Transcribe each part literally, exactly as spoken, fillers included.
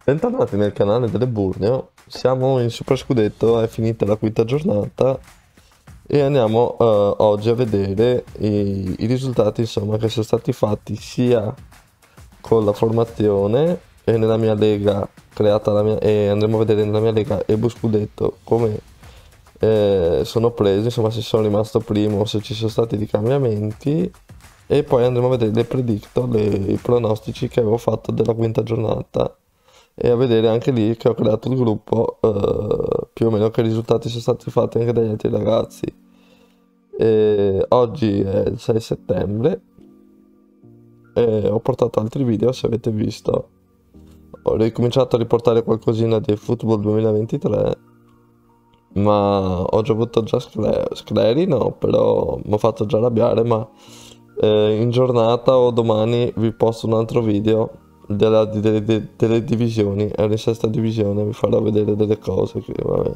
Bentornati nel canale delle Burneo, siamo in Super Scudetto, è finita la quinta giornata e andiamo eh, oggi a vedere i, i risultati insomma, che sono stati fatti sia con la formazione e nella mia lega creata la mia, e andremo a vedere nella mia lega Ebu Scudetto come eh, sono presi, insomma se sono rimasto primo o se ci sono stati dei cambiamenti e poi andremo a vedere le predictor, le, i pronostici che avevo fatto della quinta giornata e a vedere anche lì che ho creato il gruppo eh, più o meno che risultati sono stati fatti anche dagli altri ragazzi. E oggi è il sei settembre e ho portato altri video, se avete visto ho ricominciato a riportare qualcosina di Football duemilaventitré, ma ho già avuto già scle scleri no, però mi ho fatto già arrabbiare, ma eh, in giornata o domani vi posto un altro video della- delle, delle- delle divisioni, è in sesta divisione, vi farò vedere delle cose che vabbè,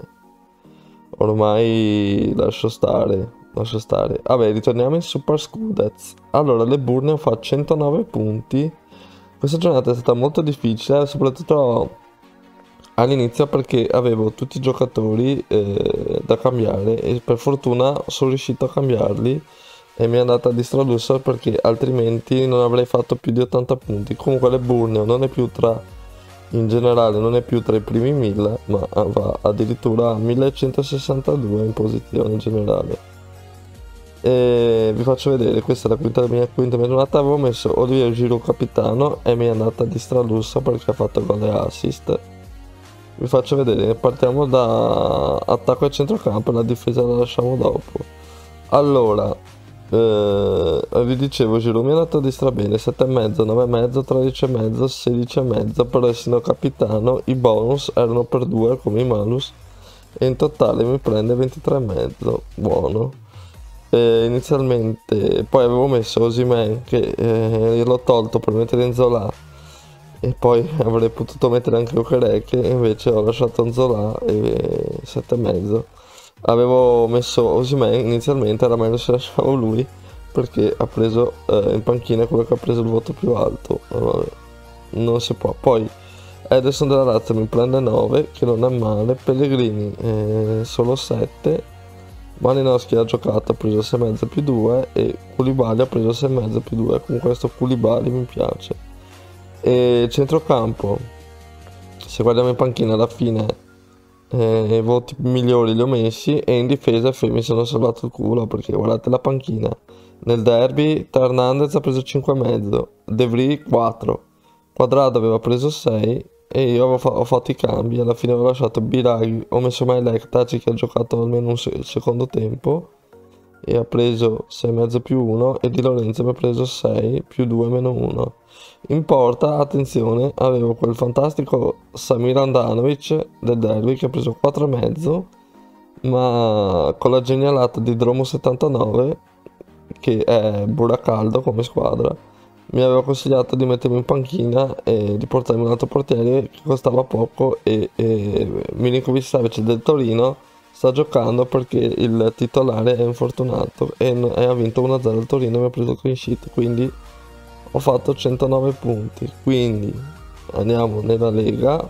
ormai lascio stare, lascio stare. Vabbè, ritorniamo in Super Scudetz. Allora, le Burneo fa centonove punti. Questa giornata è stata molto difficile, soprattutto all'inizio perché avevo tutti i giocatori eh, da cambiare e per fortuna sono riuscito a cambiarli e mi è andata di stralusso perché altrimenti non avrei fatto più di ottanta punti. Comunque le Burneo non è più tra, in generale non è più tra i primi mille, ma va addirittura a millecentosessantadue in posizione generale. E vi faccio vedere, questa è la quinta, mia quinta giornata, avevo messo Olivier Giroud capitano e mi è andata di stralusso perché ha fatto gol e assist. Vi faccio vedere, partiamo da attacco e centrocampo, la difesa la lasciamo dopo. Allora, eh, vi dicevo, Giroud mi è andato di strabene, sette e mezzo, nove e mezzo, tredici e mezzo, sedici e mezzo, però essendo capitano i bonus erano per due come i malus e in totale mi prende ventitré e mezzo, buono. Eh, inizialmente, poi avevo messo Osimhen che eh, l'ho tolto per mettere in Zola e poi avrei potuto mettere anche Okereke, invece ho lasciato Zola e sette e mezzo. Avevo messo Osimhen inizialmente, era meglio se lasciavo lui perché ha preso eh, in panchina quello che ha preso il voto più alto. Vabbè, non si può. Poi Ederson della Lazio mi prende nove, che non è male. Pellegrini eh, solo sette. Malinowski ha giocato, ha preso sei e mezzo più due e Koulibaly ha preso sei e mezzo più due. Comunque questo Koulibaly mi piace. E centrocampo, se guardiamo in panchina alla fine eh, i voti migliori li ho messi e in difesa mi sono salvato il culo perché guardate la panchina. Nel derby Hernandez ha preso cinque e mezzo, De Vrij quattro, Quadrado aveva preso sei e io avevo fa ho fatto i cambi, alla fine ho lasciato Biraghi, ho messo Mailek Taci che ha giocato almeno un se secondo tempo e ha preso sei e mezzo più uno e Di Lorenzo mi ha preso sei più due meno uno. In porta, attenzione, avevo quel fantastico Samir Handanovic del derby che ha preso quattro e mezzo, ma con la genialata di Dromo settantanove che è buracaldo come squadra mi aveva consigliato di mettermi in panchina e di portarmi un altro portiere che costava poco e, e Milinkovic Savic del Torino sta giocando perché il titolare è infortunato e, e ha vinto uno a zero il Torino e mi ha preso clean sheet, quindi ho fatto centonove punti. Quindi andiamo nella Lega.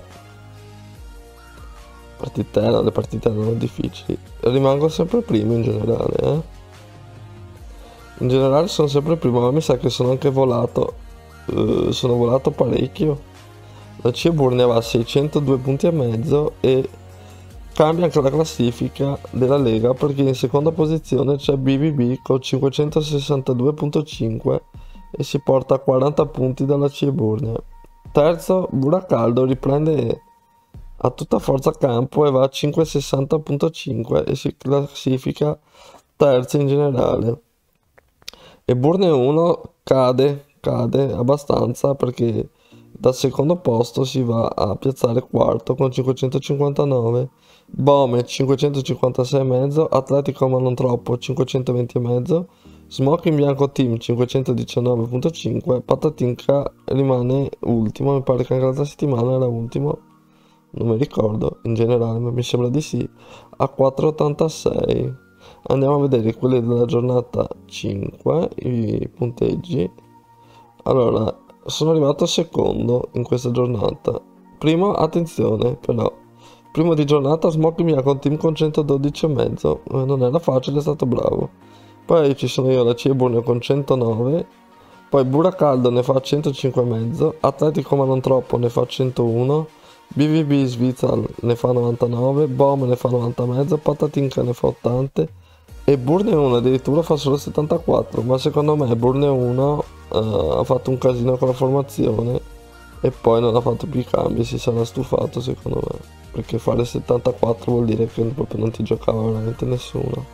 Partite, no, le partite erano difficili, rimango sempre primo in generale eh? In generale sono sempre primo, ma mi sa che sono anche volato, uh, sono volato parecchio. La Ciaburne aveva seicentodue punti e mezzo e cambia anche la classifica della Lega perché in seconda posizione c'è B B B con cinquecentosessantadue virgola cinque e si porta a quaranta punti dalla Ciaburne. Terzo Buracaldo riprende a tutta forza a campo e va a cinquecentosessanta virgola cinque e si classifica terzo in generale. E Burne uno cade, cade abbastanza perché dal secondo posto si va a piazzare quarto con cinquecentocinquantanove, Bome cinquecentocinquantasei e mezzo, Atletico ma non troppo cinquecentoventi e mezzo, Smoking Bianco Team cinquecentodiciannove virgola cinque, Patatinca rimane ultimo, mi pare che anche l'altra settimana era ultimo, non mi ricordo, in generale ma mi sembra di sì, a quattrocentottantasei. Andiamo a vedere quelli della giornata cinque, i punteggi. Allora, sono arrivato secondo in questa giornata, primo, attenzione, però, primo di giornata Smoky mi ha con team con centododici e mezzo, eh, non era facile, è stato bravo. Poi ci sono io, la Ciburneo con centonove, poi Buracaldo ne fa centocinque e mezzo, Atletico ma non troppo ne fa centouno, B V B Svizzera ne fa novantanove, Bom ne fa novanta e mezzo, Patatinca ne fa ottanta e Burne uno addirittura fa solo settantaquattro, ma secondo me Burne uno uh, ha fatto un casino con la formazione e poi non ha fatto più i cambi, si sarà stufato secondo me, perché fare settantaquattro vuol dire che proprio non ti giocava veramente nessuno.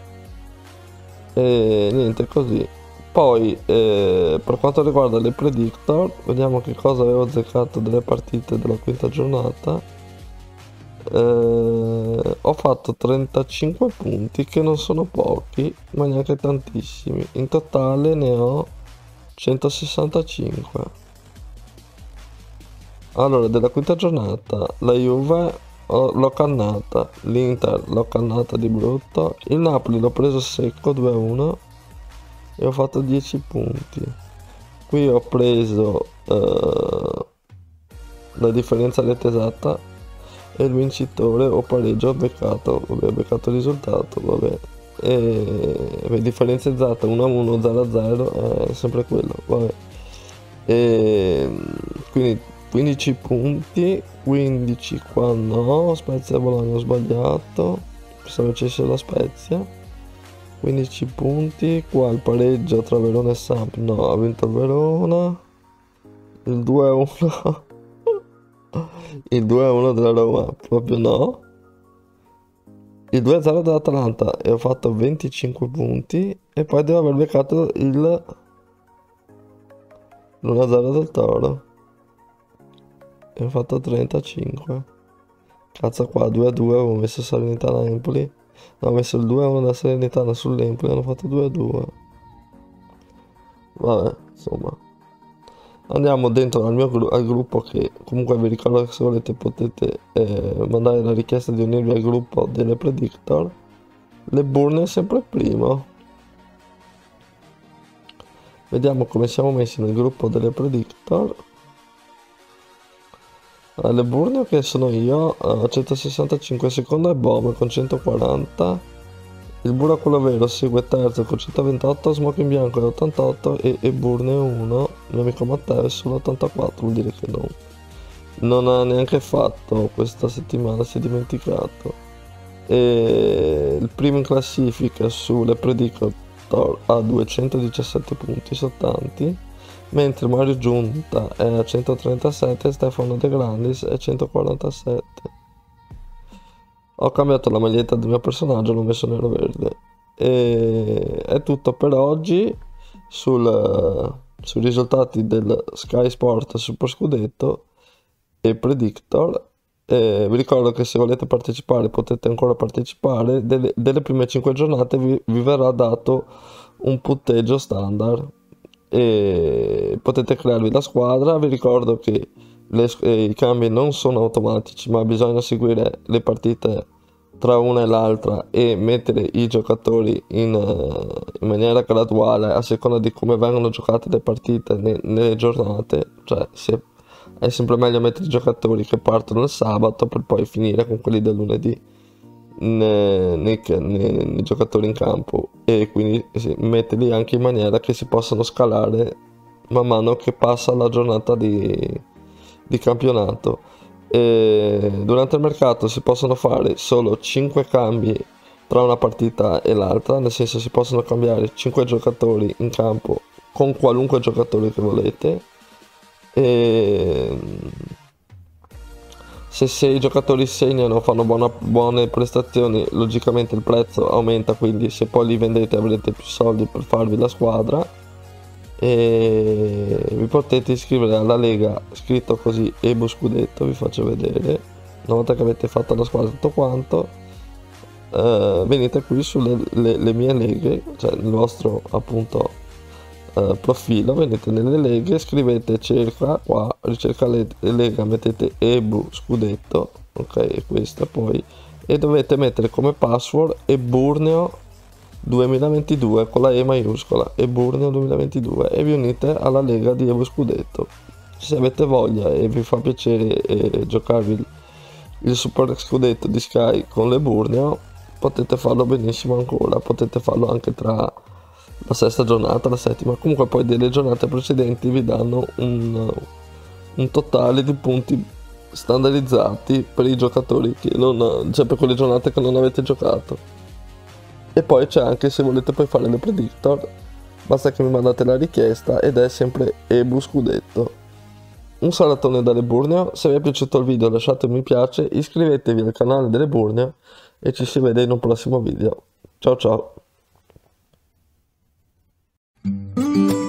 E niente, così. Poi eh, per quanto riguarda le predictor, vediamo che cosa avevo azzeccato delle partite della quinta giornata. Eh, ho fatto trentacinque punti, che non sono pochi ma neanche tantissimi. In totale ne ho centosessantacinque. Allora, della quinta giornata la Juve oh, l'ho cannata, l'Inter l'ho cannata di brutto, il Napoli l'ho preso secco due a uno e ho fatto dieci punti. Qui ho preso uh, la differenza netta esatta e il vincitore o pareggio ho beccato, vabbè, ho beccato il risultato, vabbè. E beh, differenza esatta uno a uno, zero a zero è sempre quello, vabbè. E quindi quindici punti, quindici qua no, Spezia e Bologna ho sbagliato, pensavo c'è la Spezia. quindici punti, qua il pareggio tra Verona e Samp, no, ha vinto il Verona, il due a uno, il due a uno della Roma, proprio no, il due a zero dell'Atalanta e ho fatto venticinque punti e poi devo aver beccato il l'uno a zero del Toro e ho fatto trentacinque. Cazzo, qua due a due avevo messo Salernitana Empoli. No, ho messo il due a uno da Salernitana sull'Empoli, hanno fatto due a due. Vabbè, insomma. Andiamo dentro al mio gru al gruppo, che comunque vi ricordo che se volete potete eh, mandare la richiesta di unirvi al gruppo delle predictor. Le Burne è sempre primo. Vediamo come siamo messi nel gruppo delle predictor. Le Burneo, che sono io, a centosessantacinque, secondo è Bom con centoquaranta, il Bura quello vero segue terzo con centoventotto, Smoke in bianco è ottantotto e, e Burneo uno, il mio amico Matteo, è solo ottantaquattro, vuol dire che non, non ha neanche fatto questa settimana, si è dimenticato. E il primo in classifica sulle Predictor ha duecentodiciassette punti, sono tanti, mentre Mario Giunta è a centotrentasette e Stefano De Grandis è a centoquarantasette. Ho cambiato la maglietta del mio personaggio, l'ho messo nero verde. E è tutto per oggi sul, sui risultati del Sky Sport Super Scudetto e Predictor. E vi ricordo che se volete partecipare potete ancora partecipare. Delle, delle prime cinque giornate vi, vi verrà dato un punteggio standard e potete crearvi la squadra. Vi ricordo che le, eh, i cambi non sono automatici, ma bisogna seguire le partite tra una e l'altra e mettere i giocatori in, uh, in maniera graduale a seconda di come vengono giocate le partite ne, nelle giornate. Cioè se, è sempre meglio mettere i giocatori che partono il sabato per poi finire con quelli del lunedì nei, nei, nei, nei giocatori in campo, e quindi sì, metterli anche in maniera che si possano scalare man mano che passa la giornata di, di campionato. E durante il mercato si possono fare solo cinque cambi tra una partita e l'altra, nel senso si possono cambiare cinque giocatori in campo con qualunque giocatore che volete, e se sei giocatori segnano, fanno buona, buone prestazioni, logicamente il prezzo aumenta, quindi se poi li vendete avrete più soldi per farvi la squadra. E vi potete iscrivere alla Lega scritto così, Ebu Scudetto, vi faccio vedere. Una volta che avete fatto la squadra tutto quanto, eh, venite qui sulle le, le mie leghe, cioè il vostro appunto Uh, profilo, venite nelle leghe, scrivete cerca qua, ricerca le, le lega, mettete Ebu Scudetto, ok, e questa poi, e dovete mettere come password Eburneo duemilaventidue con la E maiuscola, Eburneo duemilaventidue, e vi unite alla lega di Ebu Scudetto. Se avete voglia e vi fa piacere eh, giocarvi il, il super scudetto di Sky con le Burneo, potete farlo benissimo ancora, potete farlo anche tra la sesta giornata e la settima. Comunque poi delle giornate precedenti vi danno un, un totale di punti standardizzati per i giocatori che non, cioè per quelle giornate che non avete giocato. E poi c'è anche, se volete poi fare le predictor, basta che mi mandate la richiesta ed è sempre Ebu Scudetto. Un salatone dalle Burneo, se vi è piaciuto il video lasciate un mi piace, iscrivetevi al canale delle Burneo e ci si vede in un prossimo video. Ciao ciao!